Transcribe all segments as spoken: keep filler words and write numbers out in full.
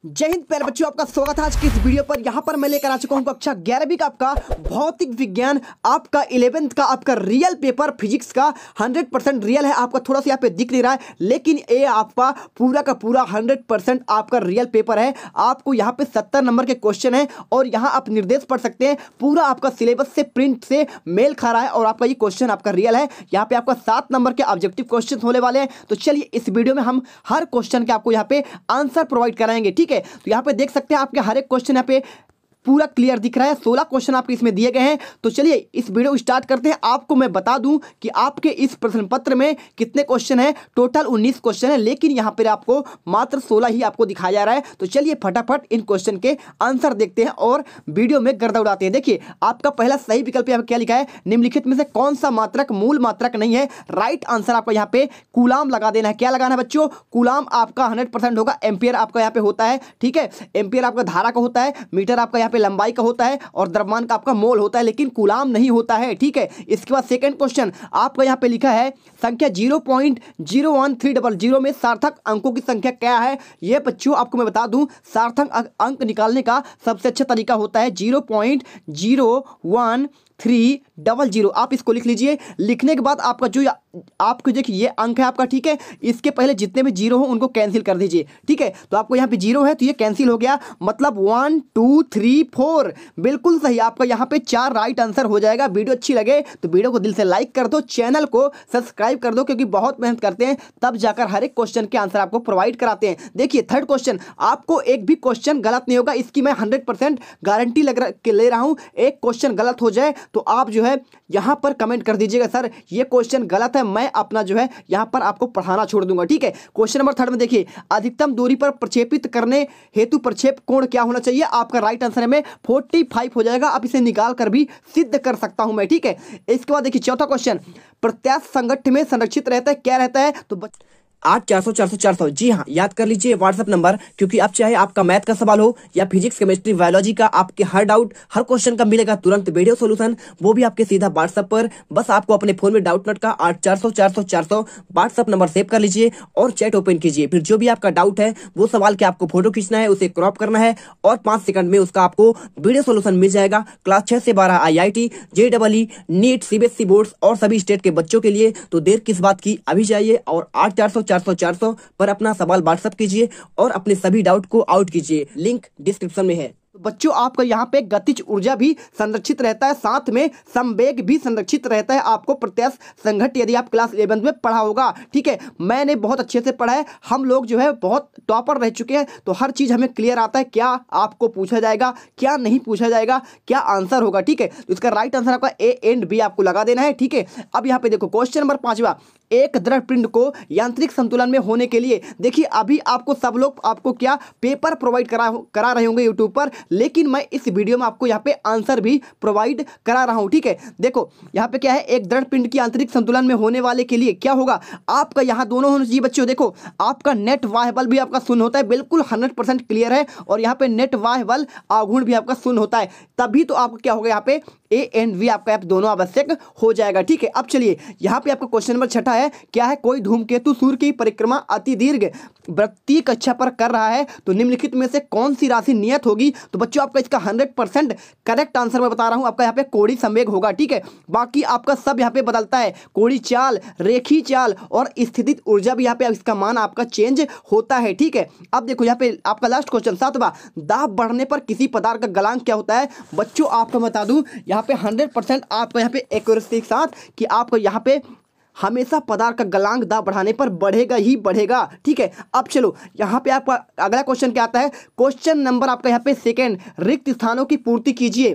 जय हिंद प्यारे बच्चों, आपका स्वागत है आज की इस वीडियो पर। यहाँ पर मैं लेकर आ चुका हूँ कक्षा ग्यारहवीं का आपका भौतिक विज्ञान, आपका इलेवेंथ का आपका रियल पेपर फिजिक्स का हंड्रेड परसेंट रियल है। आपका थोड़ा सा यहाँ पे दिख नहीं रहा है, लेकिन ये आपका पूरा का पूरा हंड्रेड परसेंट आपका रियल पेपर है। आपको यहाँ पे सत्तर नंबर के क्वेश्चन है और यहाँ आप निर्देश पढ़ सकते हैं। पूरा आपका सिलेबस से प्रिंट से मेल खा रहा है और आपका ये क्वेश्चन आपका रियल है। यहाँ पे आपका सात नंबर के ऑब्जेक्टिव क्वेश्चन होने वाले हैं। तो चलिए इस वीडियो में हम हर क्वेश्चन के आपको यहाँ पे आंसर प्रोवाइड कराएंगे, ठीक है। तो यहाँ पे देख सकते हैं आपके हर एक क्वेश्चन यहाँ पे पूरा क्लियर दिख रहा है। सोलह क्वेश्चन आपके इसमें दिए गए हैं। तो चलिए इस वीडियो स्टार्ट करते हैं। आपको मैं बता दूं कि आपके इस प्रश्न पत्र में कितने क्वेश्चन हैं। टोटल उन्नीस क्वेश्चन है, लेकिन यहाँ पर आपको मात्र सोलह ही आपको दिखाया जा रहा है। तो चलिए फटाफट इन क्वेश्चन के आंसर देखते हैं और वीडियो में गर्दा उड़ाते हैं। देखिए आपका पहला सही विकल्प यहाँ पे क्या लिखा है, निम्नलिखित में से कौन सा मात्रक मूल मात्रक नहीं है। राइट आंसर आपका यहाँ पे कूलाम लगा देना है। क्या लगाना है बच्चों, कूलाम आपका हंड्रेड परसेंट होगा। एम्पियर आपका यहाँ पे होता है, ठीक है। एम्पियर आपका धारा का होता है, मीटर आपका यहाँ पे लंबाई का होता है और द्रव्यमान का आपका मोल होता है, लेकिन कूलाम नहीं होता है, ठीक है। इसके बाद सेकंड क्वेश्चन आपका यहाँ पे लिखा है संख्या zero point zero one three double zero में सार्थक अंकों की संख्या क्या है। ये बच्चों आपको मैं बता दूं, सार्थक अंक निकालने का सबसे अच्छा तरीका होता है zero point zero one three double zero. आप इसको लिख लीजिए। लिखने के बाद आपका जो आपको देखिए ये अंक है आपका, ठीक है। इसके पहले जितने भी जीरो हो उनको कैंसिल कर दीजिए, ठीक है। तो आपको यहाँ पे जीरो है तो ये कैंसिल हो गया, मतलब वन टू थ्री फोर, बिल्कुल सही। आपका यहाँ पे चार राइट आंसर हो जाएगा। वीडियो अच्छी लगे तो वीडियो को दिल से लाइक कर दो, चैनल को सब्सक्राइब कर दो, क्योंकि बहुत मेहनत करते हैं तब जाकर हर एक क्वेश्चन के आंसर आपको प्रोवाइड कराते हैं। देखिए थर्ड क्वेश्चन, आपको एक भी क्वेश्चन गलत नहीं होगा, इसकी मैं हंड्रेड परसेंट गारंटी लग रहा ले रहा हूँ। एक क्वेश्चन गलत हो जाए तो आप जो है यहां पर कमेंट कर दीजिएगा, सर ये क्वेश्चन गलत है, मैं अपना जो है यहां पर आपको पढ़ाना छोड़ दूंगा, ठीक है। क्वेश्चन नंबर थर्ड में देखिए, अधिकतम दूरी पर प्रक्षेपित करने हेतु प्रक्षेप कोण क्या होना चाहिए। आपका राइट आंसर में पैंतालीस हो जाएगा। अब इसे निकाल कर भी सिद्ध कर सकता हूं मैं, ठीक है। इसके बाद देखिए चौथा क्वेश्चन, प्रत्यास्थ संगठन में संरक्षित रहता है, क्या रहता है। तो आठ चार सौ चार सौ चार सौ, जी हाँ याद कर लीजिए व्हाट्सएप नंबर, क्योंकि आप चाहे आपका मैथ का सवाल हो या फिजिक्स केमिस्ट्री बायोलॉजी का, आपके हर डाउट हर क्वेश्चन का मिलेगा तुरंत वीडियो सॉल्यूशन, वो भी आपके सीधा व्हाट्सएप पर। बस आपको अपने फोन में डाउट नोट का आठ चार सौ चार सौ चार सौ व्हाट्सएप नंबर सेव कर लीजिए और चैट ओपन कीजिए। फिर जो भी आपका डाउट है वो सवाल के आपको फोटो खींचना है, उसे क्रॉप करना है और पांच सेकंड में उसका आपको वीडियो सोल्यूशन मिल जाएगा। क्लास छह से बारह I I T, J double E, NEET, CBSE board और सभी स्टेट के बच्चों के लिए। तो देर किस बात की, अभी जाइए और आठ चार सौ चार सौ चार सौ पर अपना सवाल व्हाट्सएप कीजिए और अपने सभी डाउट को आउट कीजिए। लिंक डिस्क्रिप्शन में है। तो बच्चों आपका यहाँ पे गतिज ऊर्जा भी संरक्षित रहता है, साथ में संवेग भी संरक्षित रहता है। आपको प्रत्यास्थ संघट्ट यदि आप क्लास इलेवेंथ में पढ़ा होगा, ठीक है। मैंने बहुत अच्छे से पढ़ा है, हम लोग जो है बहुत टॉपर रह चुके हैं, तो हर चीज हमें क्लियर आता है क्या आपको पूछा जाएगा, क्या नहीं पूछा जाएगा, क्या आंसर होगा, ठीक है। तो इसका राइट आंसर आपका ए एंड बी आपको लगा देना है, ठीक है। अब यहाँ पे देखो क्वेश्चन नंबर पांचवा, एक दृढ़ पिंड को यांत्रिक संतुलन में होने के लिए, देखिए अभी आपको सब लोग आपको क्या पेपर प्रोवाइड करा करा रहे होंगे यूट्यूब पर, लेकिन मैं इस वीडियो में आपको यहाँ पे आंसर भी प्रोवाइड करा रहा हूं, ठीक है। देखो यहाँ पे क्या है, एक दृढ़ पिंड की आंतरिक संतुलन में होने वाले के लिए क्या होगा, आपका यहाँ दोनों होना चाहिए बच्चों। देखो आपका नेट वाह्य बल भी आपका शून्य होता है, बिल्कुल हंड्रेड परसेंट क्लियर है। और यहाँ पे नेट वाह्य बल आघूर्ण भी आपका शून्य होता है, तभी तो आपको क्या होगा यहाँ पे ए एंड वी आपका आप दोनों आवश्यक हो जाएगा, ठीक है। अब चलिए यहाँ पे आपका क्वेश्चन नंबर छठा है, क्या है, कोई धूमकेतु सूर्य की परिक्रमा अति दीर्घ वृत्तीय कक्षा पर कर रहा है, तो निम्नलिखित में से कौन सी राशि नियत होगी। तो बच्चों आपका इसका हंड्रेड परसेंट करेक्ट आंसर मैं बता रहा हूं, आपका यहाँ पे कोणीय संवेग होगा, ठीक है। बाकी आपका सब यहाँ पे बदलता है, कोणीय चाल, रेखीय चाल और स्थितिज ऊर्जा भी यहाँ पे इसका मान आपका चेंज होता है, ठीक है। अब देखो यहाँ पे आपका लास्ट क्वेश्चन सातवां, दाब बढ़ने पर किसी पदार्थ का गलांक क्या होता है। बच्चों आपको बता दूं यहाँ पे हंड्रेड परसेंट आपको यहाँ पे एक्यूरेसी के साथ कि आपको यहाँ पे हमेशा पदार्थ का गलांक दाब बढ़ाने पर बढ़ेगा ही बढ़ेगा, ठीक है। अब चलो यहाँ पे आपका अगला क्वेश्चन क्या आता है, क्वेश्चन नंबर आपका यहाँ पे सेकेंड, रिक्त स्थानों की पूर्ति कीजिए।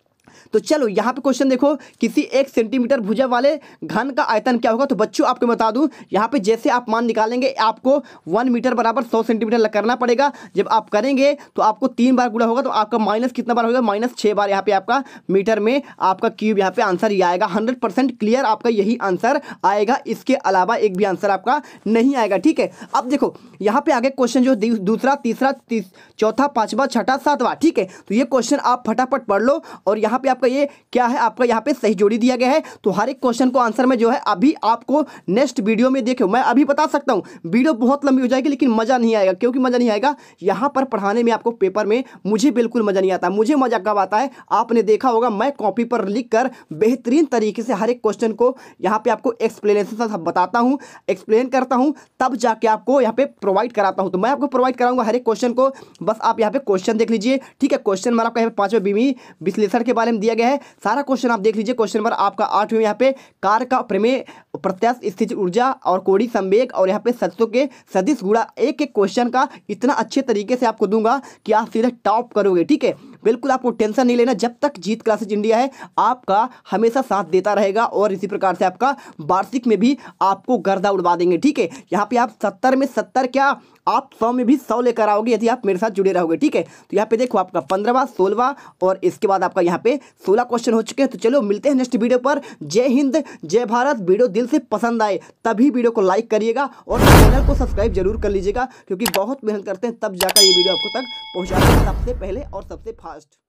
तो चलो यहाँ पे क्वेश्चन देखो, किसी एक सेंटीमीटर भुजा वाले घन का आयतन क्या होगा। तो बच्चों आपको बता दूं यहाँ पे जैसे आप मान निकालेंगे, आपको वन मीटर बराबर सौ सेंटीमीटर करना पड़ेगा। जब आप करेंगे तो आपको तीन बार गुणा होगा, तो आपका माइनस कितना बार होगा, माइनस छः बार यहाँ पे आपका मीटर में आपका क्यूब यहाँ पे आंसर ही आएगा। हंड्रेड परसेंट क्लियर आपका यही आंसर आएगा, इसके अलावा एक भी आंसर आपका नहीं आएगा, ठीक है। अब देखो यहाँ पे आगे क्वेश्चन जो दूसरा, तीसरा, चौथा, पांचवा, छठा, सातवां, ठीक है। तो ये क्वेश्चन आप फटाफट पढ़ लो और यहाँ यहाँ पे आपका ये क्या है, आपका यहाँ पे सही जोड़ी दिया गया है। तो हर एक क्वेश्चन को आंसर में जो है अभी आपको नेक्स्ट वीडियो में देखो, मैं अभी बता सकता हूँ वीडियो बहुत लंबी हो जाएगी लेकिन मजा नहीं आएगा। क्योंकि मजा नहीं आएगा, यहाँ पर पढ़ाने में आपको पेपर में मुझे बिल्कुल मजा नहीं आता। मुझे मजा कब आता है, आपने देखा होगा मैं कॉपी पर लिख कर बेहतरीन तरीके से हर एक क्वेश्चन को यहाँ पे आपको एक्सप्लेनेशन से बताता हूँ, एक्सप्लेन करता हूँ, तब जाके आपको यहाँ पे प्रोवाइड कराता हूँ। तो मैं आपको प्रोवाइड कराऊंगा हर एक क्वेश्चन को, बस आप यहाँ पे क्वेश्चन देख लीजिए। ठीक है, क्वेश्चन नंबर आपका यहाँ पे पांचवें बीमी विश्लेषण के बारे में दिया गया है, सारा क्वेश्चन आप देख लीजिए। क्वेश्चन नंबर आपका आठवें यहाँ पे कार का प्रमेय, प्रत्यास्थ स्थिति ऊर्जा और कोणीय संवेग और यहाँ पे सत्यों के सदिश गुणा, एक एक क्वेश्चन का इतना अच्छे तरीके से आपको दूंगा कि आप सीधे टॉप करोगे। ठीक है, बिल्कुल आपको टेंशन नहीं लेना। जब तक जीत क्लासेज इंडिया है आपका हमेशा साथ देता रहेगा और इसी प्रकार से आपका वार्षिक में भी आपको गर्दा उड़वा देंगे। ठीक है, यहाँ पे आप सत्तर में सत्तर क्या आप सौ में भी सौ लेकर आओगे यदि आप मेरे साथ जुड़े रहोगे। ठीक है, तो यहाँ पे देखो आपका पंद्रहवां, सोलहवां और इसके बाद आपका यहाँ पे सोलह क्वेश्चन हो चुके हैं। तो चलो मिलते हैं नेक्स्ट वीडियो पर। जय हिंद, जय भारत। वीडियो दिल से पसंद आए तभी वीडियो को लाइक करिएगा और चैनल को सब्सक्राइब जरूर कर लीजिएगा, क्योंकि बहुत मेहनत करते हैं तब जाकर ये वीडियो आपको तक पहुँचाते हैं सबसे पहले और सबसे फास्ट।